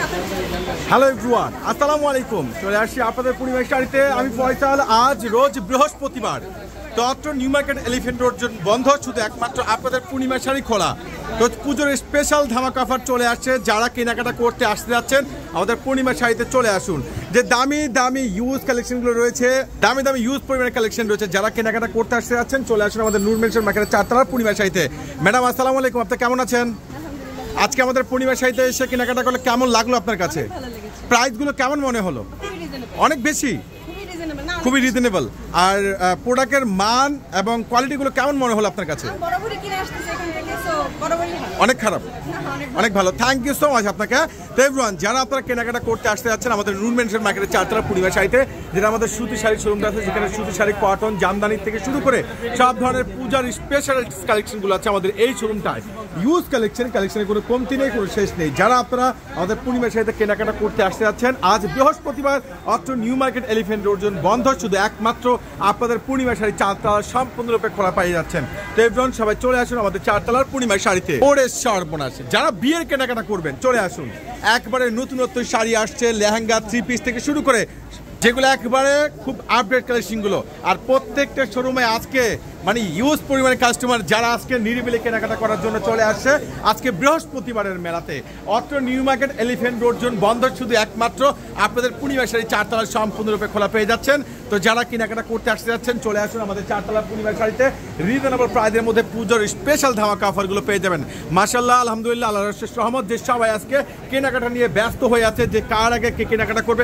Hello everyone, আসসালামু আলাইকুম। চলে আসছি আপনাদের পূর্ণিমা শাড়িতে। আমি ফয়সাল। আজ রোজ বৃহস্পতিবার, তো নিউ মার্কেট এলিফ্যান্ট রোড বন্ধ, শুধু একমাত্র আপনাদের পূর্ণিমা শাড়ি খোলা। তো পুজোর স্পেশাল ধামাকা অফার চলে আসছে। যারা কেনাকাটা করতে আসতে যাচ্ছেন আমাদের পূর্ণিমা শাড়িতে চলে আসুন। যে দামি দামি ইউজ কালেকশনগুলো রয়েছে, দামি দামি ইউজ পরিমাণের কালেকশন রয়েছে, যারা কেনাকাটা করতে আসতে যাচ্ছেন চলে আসুন আমাদের নূর মেনশন মার্কেটের 4 তলার পূর্ণিমা শাড়িতে। ম্যাডাম আসসালামু আলাইকুম, আপনি কেমন আছেন? আজকে আমাদের পূর্ণিমা শাড়িতে এসে কেনাকাটা করলে কেমন লাগলো আপনার কাছে? প্রাইসগুলো কেমন মনে হলো? অনেক বেশি, খুবই রিজনেবল। আর প্রোডাক্টের মান এবং কোয়ালিটিগুলো কেমন মনে হলো আপনার কাছে? অনেক খারাপ, অনেক ভালো। থ্যাংক ইউ সো মাচ আপনাকে। তো এভরিওয়ান, যারা আপনারা কেনাকাটা করতে আসতে যাচ্ছেন আমাদের নূর মেনশন মার্কেটের 4 তলা পূর্ণিমা শাড়িতে, যেটা আমাদের সুতি শাড়ির শোরুমটা আছে, যেখানে সুতি শাড়ি, কটন, জামদানি থেকে শুরু করে সব ধরনের পূজার স্পেশাল কালেকশনগুলো আছে আমাদের এই শোরুমটায়। ইউজ কালেকশনের কোনো কমতি নেই, কোনো শেষ নেই। যারা আপনারা আমাদের পূর্ণিমা শাড়িতে কেনাকাটা করতে আসতে যাচ্ছেন, আজ বৃহস্পতিবার অত্র নিউ মার্কেট এলিফ্যান্ট রোড বন্ধ, শুধু একমাত্র আপনাদের পূর্ণিমা শাড়ি 4 তলা সম্পূর্ণরূপে খোলা পেয়ে যাচ্ছেন। তো এভরিওয়ান, সবাই চলে আসুন আমাদের 4 তলার পূর্ণিমা শাড়িতে। ওরে সর্বনাশ, যারা বিয়ের কেনাকাটা করবেন চলে আসুন। একবারে নতুনত্ব শাড়ি আসছে, লেহেঙ্গা, 3 পিস থেকে শুরু করে, যেগুলো একবারে খুব আপডেট কালেকশনগুলো। আর প্রত্যেকটা শোরুমে আজকে মানে ইউজ পরিমাণের কাস্টমার যারা আজকে নিরিবিলি কেনাকাটা করার জন্য চলে আসছে আজকে বৃহস্পতিবারের মেলাতে। অত্র নিউ মার্কেট এলিফ্যান্ট রোড বন্ধ, শুধু একমাত্র আপনাদের পূর্ণিমা শাড়ি 4 তলা সম্পূর্ণরূপে খোলা পেয়ে যাচ্ছেন। তো যারা কেনাকাটা করতে আসতে যাচ্ছেন চলে আসুন আমাদের 4 তলা পূর্ণিমা শাড়িতে। রিজনেবল প্রাইসের মধ্যে পুজোর স্পেশাল ধামাকা অফারগুলো পেয়ে যাবেন। মাশাআল্লাহ, আলহামদুলিল্লাহ, আল্লাহর অশেষ রহমত যে সবাই আজকে কেনাকাটা নিয়ে ব্যস্ত হয়ে আছে, যে কার আগে কে কেনাকাটা করবে।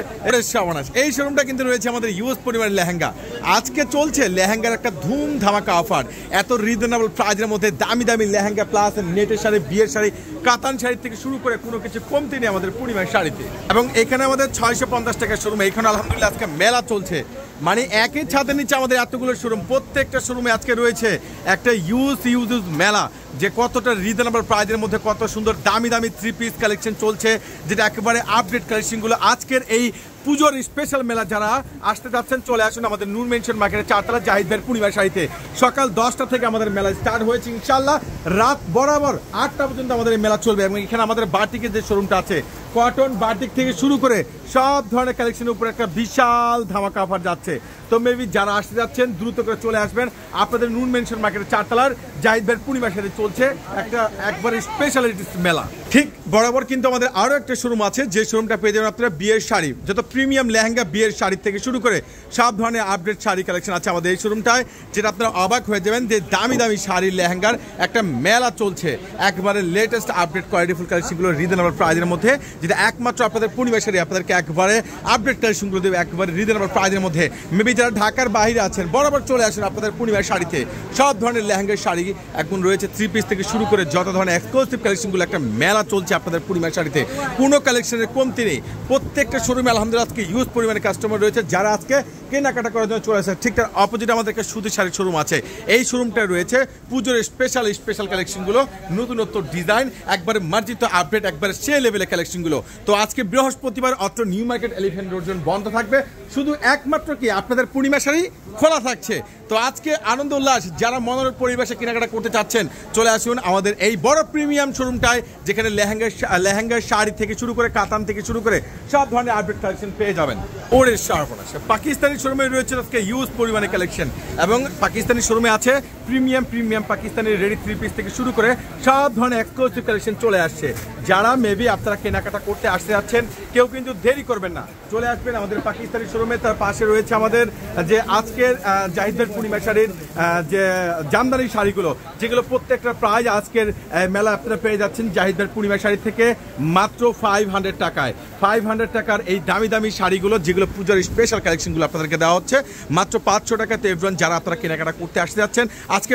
এই শোরুমটা কিন্তু রয়েছে আমাদের ইউজ পরিমাণের লেহেঙ্গা। আজকে চলছে লেহেঙ্গার একটা ধুম ধামাকা অফার। এত রিজনেবল প্রাইসের মধ্যে দামি দামি লেহেঙ্গা প্লাস নেটের শাড়ি, বিয়ের শাড়ি, কাতান শাড়ি থেকে শুরু করে কোনো কিছু কমতি নেই আমাদের পূর্ণিমা শাড়িতে। এবং এখানে আমাদের 650 টাকার শোরুম। এখানে আলহামদুলিল্লাহ আজকে মেলা চলছে, মানে একই ছাদের নিচে আমাদের এতগুলো শোরুম। প্রত্যেকটা শোরুমে আজকে রয়েছে একটা ইউজ মেলা, যে কতটা রিজনেবল প্রাইসের মধ্যে কত সুন্দর দামি দামি 3 পিস কালেকশন চলছে, যেটা একেবারে আপডেট কালেকশনগুলো। আজকের এই পুজোর স্পেশাল মেলা যারা আসতে যাচ্ছেন চলে আসুন আমাদের নূর মেনশন মার্কেটের 4 তলা জাহিদ ভাইয়ের পূর্ণিমা শাড়িতে। সকাল 10টা থেকে আমাদের মেলা স্টার্ট হয়েছে, ইনশাআল্লাহ রাত বরাবর 8টা পর্যন্ত আমাদের এই মেলা চলবে। এবং এখানে আমাদের বাটিকের যে শোরুমটা আছে, কটন, বাটিক থেকে শুরু করে সব ধরনের কালেকশনের উপরে একটা বিশাল ধামাকা অফার যাচ্ছে। তো মেবি যারা আসতে যাচ্ছেন দ্রুত করে চলে আসবেন। আপনাদের নূর মেনশন মার্কেটের 4 তলার জাহিদ ভাইয়ের পূর্ণিমা শাড়িতে চলছে একটা একবারে স্পেশালিটিস মেলা। ঠিক বরাবর কিন্তু আমাদের আরও একটা শোরুম আছে, যে শোরুমটা পেয়ে যাবেন আপনারা বিয়ের শাড়ি, যত প্রিমিয়াম লেহেঙ্গা, বিয়ের শাড়ি থেকে শুরু করে সব ধরনের আপডেট শাড়ি কালেকশন আছে আমাদের এই শোরুমটায়, যেটা আপনারা অবাক হয়ে যাবেন যে দামি দামি শাড়ির লেহেঙ্গার একটা মেলা চলছে। একবারে লেটেস্ট আপডেট কোয়ালিটিফুল কালেকশনগুলো রিজনেবল প্রাইসের মধ্যে, যেটা একমাত্র আপনাদের পূর্ণিমা শাড়ি আপনাদেরকে একবারে আপডেট কালেকশনগুলো দেবে একবারে রিজনেবল প্রাইসের মধ্যে। মেবি যারা ঢাকার বাইরে আছেন বরাবর চলে আসুন আপনাদের পূর্ণিমা শাড়িতে। সব ধরনের লেহেঙ্গার শাড়ি এখন রয়েছে, 3 পিস থেকে শুরু করে যত ধরনের এক্সক্লুসিভ কালেকশনগুলো একটা মেলা চলছে আপনাদের পূর্ণিমা শাড়িতে। কোনো কালেকশনের কমতি নেই। প্রত্যেকটা শোরুমে আলহামদুলিল্লাহ আজকে ইউজ পরিমাণে কাস্টমার রয়েছে যারা আজকে কেনাকাটা করার জন্য চলে আসে। ঠিক তার অপোজিট আমাদের একটা সুতি শাড়ির শোরুম আছে। এই শোরুমটা রয়েছে পুজোর স্পেশাল কালেকশনগুলো, নতুনত্ব ডিজাইন, একবারে মার্জিত আপডেট, একবারে সে লেভেলের কালেকশনগুলো। তো আজকে বৃহস্পতিবার অত্র নিউ মার্কেট এলিফ্যান্ট রোড বন্ধ থাকবে, শুধু একমাত্র কি আপনাদের পূর্ণিমা শাড়ি খোলা থাকছে। তো আজকে আনন্দ উল্লাস, যারা মনোরম পরিবেশে কেনাকাটা করতে চাচ্ছেন চলে আসুন আমাদের এই বড় প্রিমিয়াম শোরুমটায়, যেখানে লেহেঙ্গার শাড়ি থেকে শুরু করে কাতান থেকে শুরু করে সব ধরনের আপডেট কালেকশন পেয়ে যাবেন। ওরে সর্বনাশ, পাকিস্তানি শোরুমে রয়েছে আজকে ইউজ পরিমাণে কালেকশন, এবং পাকিস্তানি শোরুমে আছে প্রিমিয়াম পাকিস্তানি রেডি 3 পিস থেকে শুরু করে সব ধরনের এক্সক্লুসিভ কালেকশন চলে আসছে। যারা মেবি আপনারা কেনাকাটা করতে আসতে যাচ্ছেন কেউ কিন্তু দেরি করবেন না, চলে আসবেন আমাদের পাকিস্তানি শোরুমে। তার পাশে রয়েছে আমাদের যে আজকের জাহিদের পূর্ণিমা শাড়ির যে জামদানি শাড়িগুলো, যেগুলো প্রত্যেকটা প্রাইস আজকের মেলা আপনারা পেয়ে যাচ্ছেন জাহিদের পূর্ণিমা শাড়ি থেকে মাত্র 500 টাকায়। 500 টাকার এই দামি দামি শাড়িগুলো, যেগুলো পূজার স্পেশাল কালেকশনগুলো আপনাদেরকে দেওয়া হচ্ছে মাত্র 500 টাকাতে। এভরিওয়ান, যারা আপনারা কেনাকাটা করতে আসতে যাচ্ছেন আজকে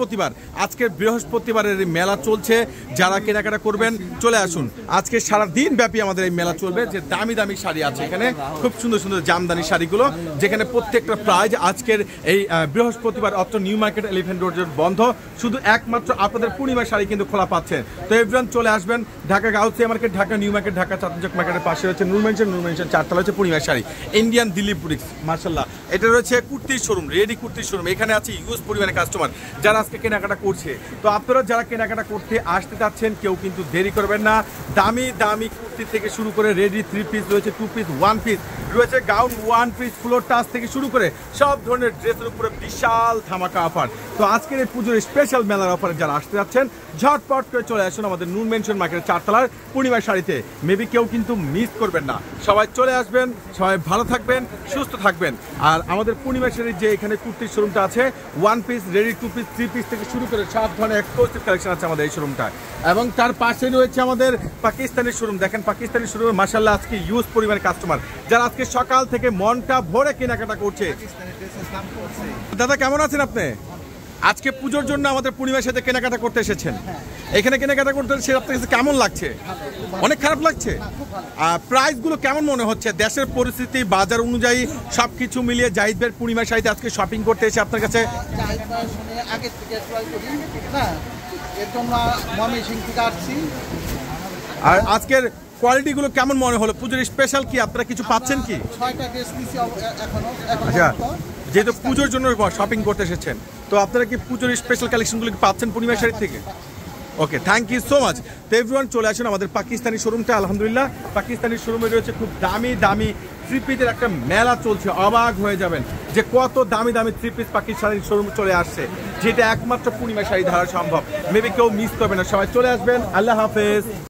বৃহস্পতিবারের মেলা চলছে, যারা কেনাকাটা করবেন চলে আসুন। আজকে সারা দিন ব্যাপী আমাদের এই মেলা চলবে, যে দামি দামি শাড়ি আছে এখানে, খুব সুন্দর সুন্দর জামদানি শাড়িগুলো, যেখানে প্রত্যেকটা প্রাইস আজকের এই বৃহস্পতিবার অত্র নিউ মার্কেট এলিফ্যান্ট রোড বন্ধ, শুধু একমাত্র আপনাদের পূর্ণিমা শাড়ি কিন্তু খোলা পাচ্ছেন। তো এভরিওয়ান চলে আসবেন Dhaka Gausia market, Dhaka new market, Dhaka Chandni Chowk মার্কেটের পাশে হচ্ছে নূর মেনশন 4 তলা হচ্ছে পূর্ণিমা শাড়ি, ইন্ডিয়ান দিল্লি বুটিক্স। মাশাআল্লাহ। এটা রয়েছে কুর্তির শোরুম, রেডি কুর্তির শোরুম। এখানে আছে ইউজ পরিমাণে কাস্টমার যারা আজকে কেনাকাটা করছে। তো আপনারা যারা কেনাকাটা করতে আসতে চাচ্ছেন কেউ কিন্তু দেরি করবেন না। দামি দামি কুর্তি থেকে শুরু করে রেডি 3 পিস রয়েছে, 2 পিস, 1 পিস রয়েছে, গাউন 1 পিস, ফ্লোর টাচ থেকে শুরু করে সব ধরনের ড্রেসের উপরে বিশাল ধামাকা অফার। তো আজকের এই পুজোর স্পেশাল মেলার অফারে যারা আসতে যাচ্ছেন ঝটপট করে চলে আসুন আমাদের নূর মেনশন মার্কেটের 4 তলার পূর্ণিমা শাড়িতে। মেবি কেউ কিন্তু মিস করবেন না, সবাই চলে আসবেন, সবাই ভালো থাকবেন, সুস্থ থাকবেন। আর আমাদের পূর্ণিমা শাড়ির যে এখানে কুর্তির শোরুমটা আছে, 1 পিস, রেডি 2 পিস, 3 পিস থেকে শুরু করে সব ধরনের এক্সক্লুসিভ কালেকশন আছে আমাদের এই শোরুমটায়। এবং তার পাশে রয়েছে আমাদের পাকিস্তানি শোরুম। দেখেন পাকিস্তানি শোরুমে মাশাআল্লাহ আজকে ইউজ পরিমাণে কাস্টমার যারা আজকে সকাল থেকে মনটা ভরে কেনাকাটা করছে। দাদা কেমন আছেন আপনি? আজকে পুজোর জন্য আমাদের পূর্ণিমার সাথে কেনাকাটা করতে এসেছেন, এখানে কেনাকাটা করতে এসে আপনার কাছে কেমন লাগছে? অনেক খারাপ লাগছে? প্রাইসগুলো কেমন মনে হচ্ছে? দেশের পরিস্থিতি বাজার অনুযায়ী সবকিছু মিলিয়ে জাহিদ ভাইয়ের পূর্ণিমা শাড়িতে আজকে শপিং করতে এসে আপনার কাছে আর আজকের কোয়ালিটিগুলো কেমন মনে হলো? পুজোর স্পেশাল কি আপনারা কিছু পাচ্ছেন কি? আচ্ছা, যেহেতু পুজোর জন্য শপিং করতে এসেছেন তো আপনারা কি পুজোর স্পেশাল কালেকশনগুলো কি পাচ্ছেন পূর্ণিমা শাড়ি থেকে? Okay, thank you so much. তো এভরিওয়ান চলে আসুন আমাদের পাকিস্তানি শোরুমটা। আলহামদুলিল্লাহ পাকিস্তানি শোরুমে রয়েছে খুব দামি দামি 3 পিসের একটা মেলা চলছে, অবাক হয়ে যাবেন যে কত দামি দামি 3 পিস পাকিস্তানি শোরুম চলে আসছে, যেটা একমাত্র পূর্ণিমা শাড়ি ধারা সম্ভব। মেবি কেউ মিস করবে না, সবাই চলে আসবেন। আল্লাহ হাফেজ।